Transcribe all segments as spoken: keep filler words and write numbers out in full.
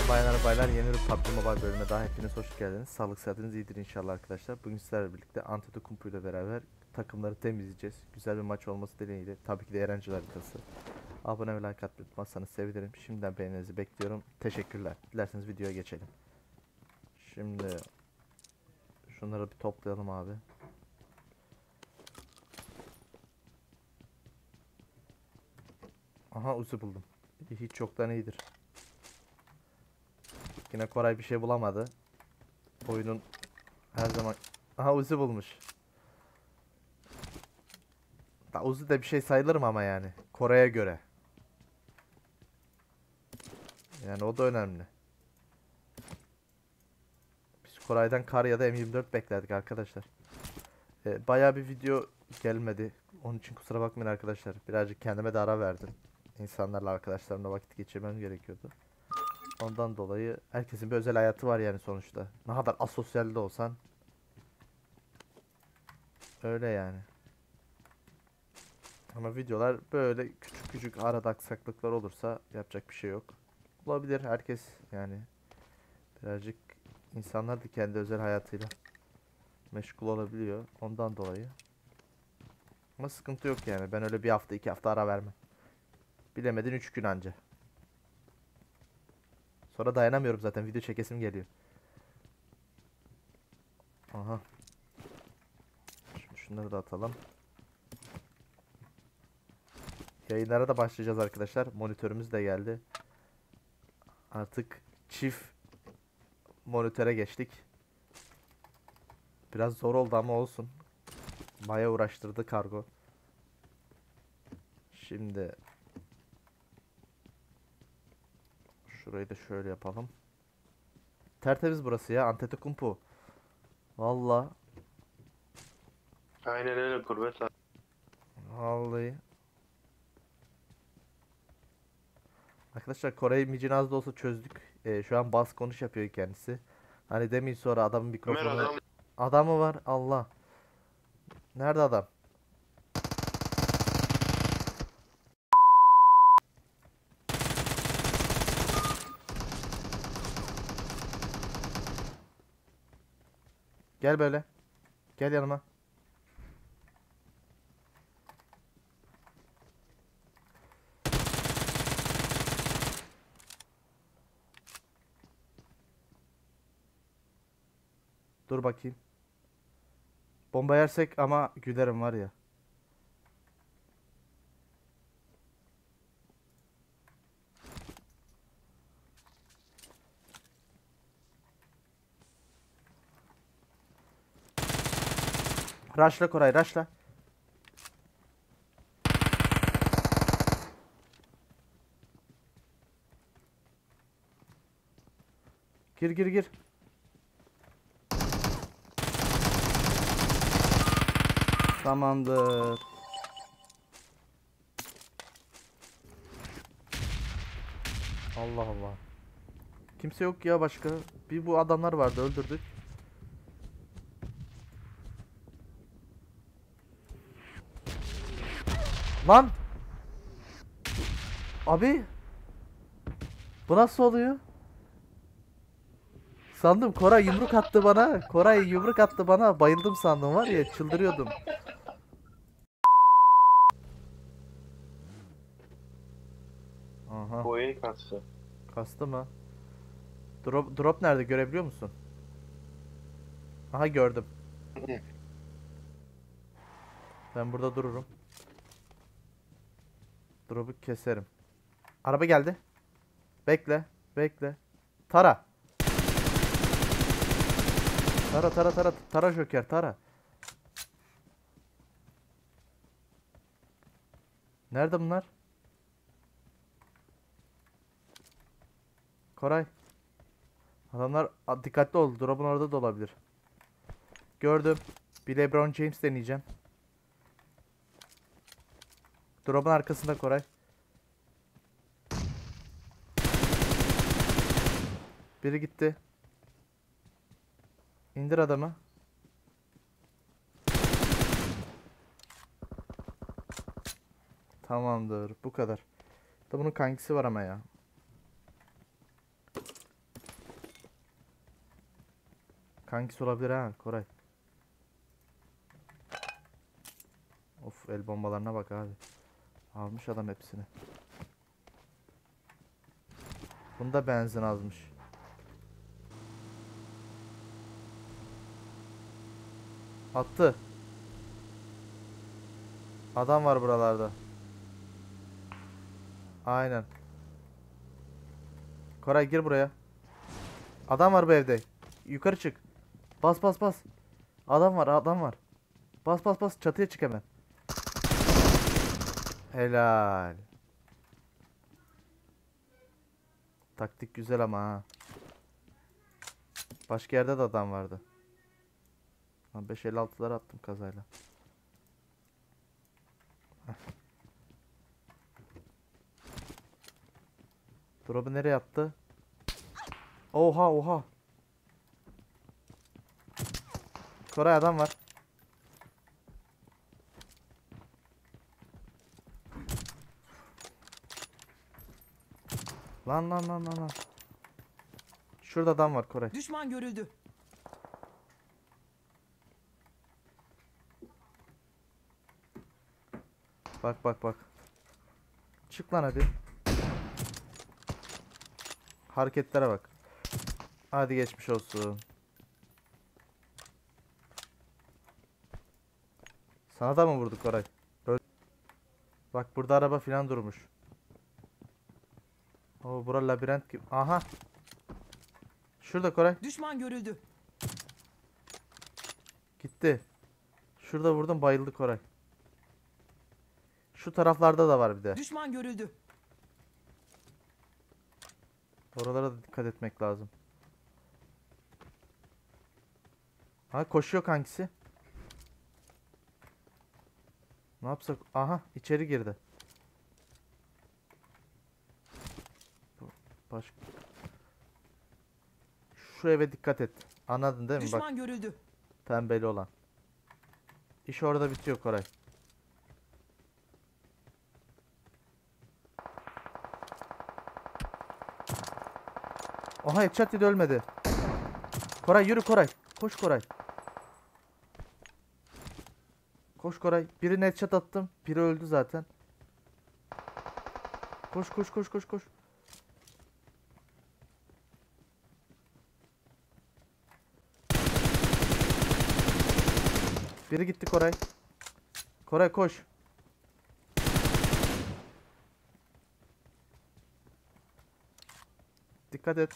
Bayanlar baylar, yeni bir P U B G Mobile bölümüne daha hepiniz hoş geldiniz. Sağlık sıhhatiniz iyidir inşallah arkadaşlar. Bugün sizlerle birlikte Antetokounmpo ile beraber takımları temizleyeceğiz. Güzel bir maç olması dileğiyle. Tabii ki de Erencil haritası. Abone ve like atmayı unutmazsanız sevinirim. Şimdiden beğeninizi bekliyorum. Teşekkürler. Dilerseniz videoya geçelim. Şimdi şunları bir toplayalım abi. Aha, Uzi buldum. Hiç çoktan iyidir. Yine Koray bir şey bulamadı. Oyunun her zaman... Aha, Uzi bulmuş. Da Uzi de bir şey sayılır mı ama yani? Koray'a göre. Yani o da önemli. Biz Koray'dan kar ya da M yirmi dört beklerdik arkadaşlar. Ee, bayağı bir video gelmedi. Onun için kusura bakmayın arkadaşlar. Birazcık kendime de ara verdim. İnsanlarla, arkadaşlarımla vakit geçirmem gerekiyordu. Ondan dolayı herkesin bir özel hayatı var yani sonuçta. Ne kadar asosyal de olsan. Öyle yani. Ama videolar böyle küçük küçük arada aksaklıklar olursa yapacak bir şey yok. Olabilir, herkes yani birazcık insanlar da kendi özel hayatıyla meşgul olabiliyor ondan dolayı. Ama sıkıntı yok yani, ben öyle bir hafta iki hafta ara vermem. Bilemedin üç gün anca. Sonra dayanamıyorum, zaten video çekesim geliyor. Aha. Şimdi şunları da atalım. Yayınlara da başlayacağız arkadaşlar. Monitörümüz de geldi. Artık çift monitöre geçtik. Biraz zor oldu ama olsun. Bayağı uğraştırdı kargo. Şimdi şurayı da şöyle yapalım. Tertemiz burası ya, Antetokounmpo. Valla. Aynen öyle Kurbet abi. Vallahi. Arkadaşlar, Kore'yi micinaz da olsa çözdük. Ee, şu an bas konuş yapıyor kendisi. Hani demin sonra adamın Ömer mikrofonu... adam Adamı var, Allah. Nerede adam? Gel böyle. Gel yanıma. Dur bakayım. Bomba yersek ama gülerim var ya. Rush'la Koray, rush'la. Gir gir gir. Tamamdır. Allah Allah. Kimse yok ya başka. Bir bu adamlar vardı, öldürdük. Lan! Abi! Bu nasıl oluyor? Sandım Koray yumruk attı bana. Koray yumruk attı bana. Bayıldım sandım var ya, çıldırıyordum. Aha. oyun kastı. Kastı mı? Drop, drop nerede, görebiliyor musun? Aha, gördüm. Ben burada dururum. Drop'u keserim. Araba geldi. Bekle. Bekle. Tara. Tara tara tara. Tara Joker, tara. Nerede bunlar? Koray. Adamlar, a, dikkatli ol. Drop'un orada da olabilir. Gördüm. Bir LeBron James deneyeceğim. Drop'un arkasında Koray. Biri gitti. İndir adamı. Tamamdır. Bu kadar. Da bunun kankisi var ama ya. Kankisi olabilir ha Koray. Of, el bombalarına bak abi. Almış adam hepsini. Bunda benzin azmış. Attı. Adam var buralarda. Aynen. Koray gir buraya. Adam var bu evde. Yukarı çık. Bas bas bas. Adam var, adam var. Bas bas bas, çatıya çık hemen. Helal. Taktik güzel ama ha. Başka yerde de adam vardı. beş elli altılar attım kazayla. Heh. Drop'u nereye attı? Oha oha. Koray adam var. Lan lan lan lan lan. Şurada adam var Koray. Düşman görüldü. Bak bak bak. Çık lan hadi. Hareketlere bak. Hadi geçmiş olsun. Sana da mı vurduk Koray? Öl- Bak burada araba filan durmuş. Oo, bura labirent gibi. Aha. Şurada Koray. Düşman görüldü. Gitti. Şurada vurdum, bayıldı Koray. Şu taraflarda da var bir de. Düşman görüldü. Oralara da dikkat etmek lazım. Ha, koşuyor kankisi. Ne yapsak? Aha, içeri girdi. Baş... Şu eve dikkat et. Anladın değil mi? Bak, Düşman görüldü. pembeli olan. İş orada bitiyor Koray. Aha, headshot yedi, ölmedi. Koray yürü Koray. Koş Koray. Koş Koray. Birine headshot attım. Biri öldü zaten. Koş koş koş koş koş. Biri gitti Koray. Koray koş. Dikkat et.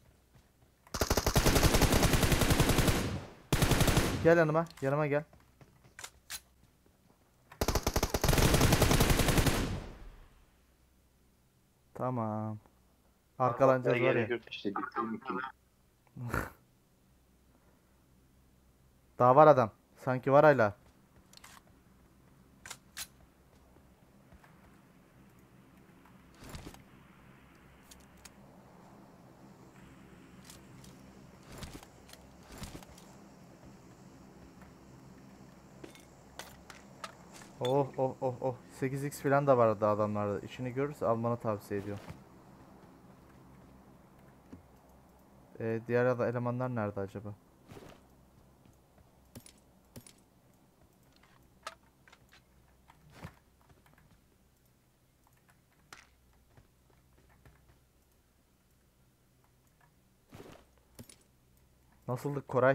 Gel yanıma. Yanıma gel. Tamam. Arkalanacağız var ya. İşte bitireyim ki. Daha var adam. Sanki var hala. Oh oh oh oh. sekiz x falan da vardı adamlarda. İşini görürse almanı tavsiye ediyorum. Ee, diğer ada- elemanlar nerede acaba? Nasıldık Koray?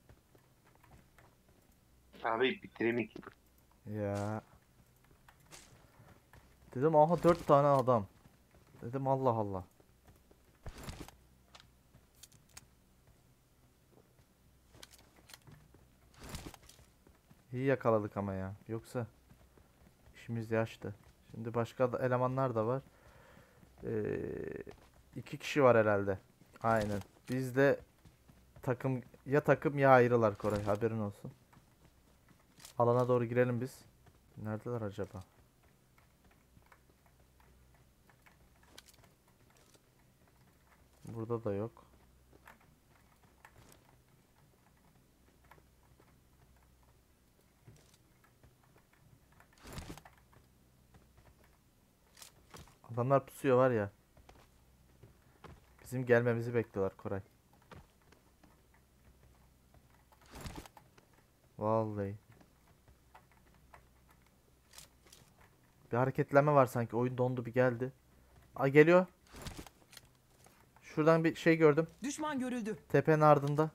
Abi bitireyim ki. Ya. Dedim aha, dört tane adam. Dedim Allah Allah. İyi yakaladık ama ya. Yoksa işimiz yaştı. Şimdi başka da elemanlar da var. Ee, iki kişi var herhalde. Aynen. Biz de takım, ya takım ya ayrılar Koray, haberin olsun. Alana doğru girelim biz. Neredeler acaba? Burada da yok. Adamlar pusuyor var ya. Bizim gelmemizi bekliyorlar Koray. Vallahi. Bir hareketlenme var sanki. Oyun dondu bir geldi. Aa geliyor. Şuradan bir şey gördüm. Düşman görüldü. Tepenin ardında.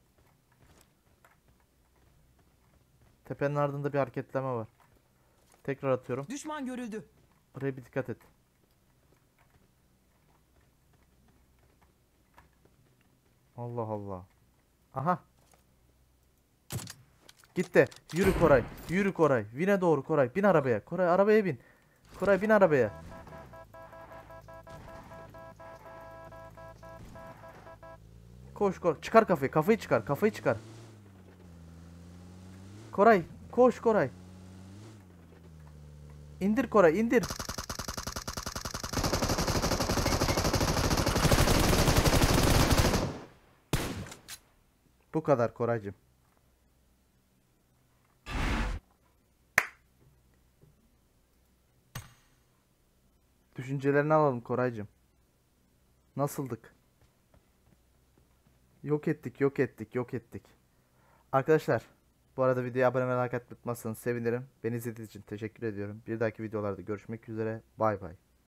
Tepenin ardında bir hareketlenme var. Tekrar atıyorum. Düşman görüldü. Buraya bir dikkat et. Allah Allah. Aha. Gitti. Yürü Koray. Yürü Koray. Vine doğru Koray. Bin arabaya. Koray arabaya bin. Koray bin arabaya. Koş koş. Çıkar kafayı. Kafayı çıkar. Kafayı çıkar. Koray. Koş Koray. İndir Koray. İndir. Bu kadar Koraycığım. Düşüncelerini alalım Koraycığım. Nasıldık? Yok ettik, yok ettik, yok ettik. Arkadaşlar, bu arada videoya abone ve like atmayı unutmazsanız sevinirim. Beni izlediğiniz için teşekkür ediyorum. Bir dahaki videolarda görüşmek üzere. Bay bay.